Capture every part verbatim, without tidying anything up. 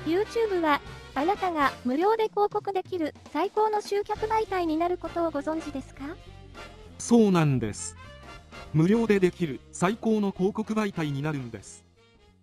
YouTube は、あなたが無料で広告できる最高の集客媒体になることをご存知ですか？ そうなんです。無料でできる最高の広告媒体になるんです。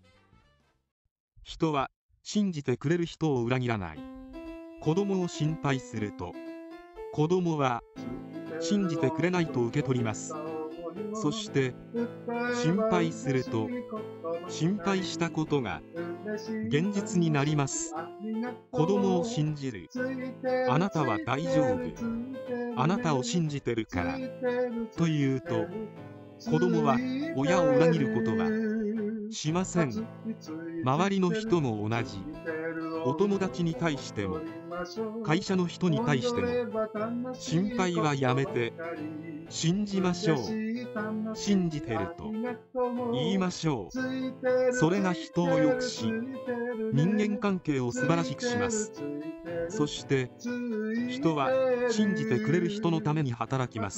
人は信じてくれる人を裏切らない。子供を心配すると、子供は信じてくれないと受け取ります。そして心配すると、心配したことが現実になります。子供を信じる。あなたは大丈夫。あなたを信じてるから。と言うと、子供は親を裏切ることはしません。周りの人も同じ。お友達に対しても、会社の人に対しても、心配はやめて信じましょう。信じてると言いましょう。それが人を良くし、人間関係を素晴らしくします。そして人は信じてくれる人のために働きます。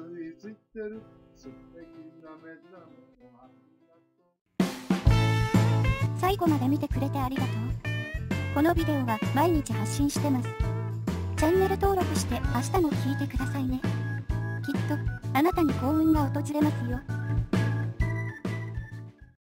最後まで見てくれてありがとう。このビデオは毎日発信してます。チャンネル登録して明日も聞いてくださいね。きっとあなたに幸運が訪れますよ。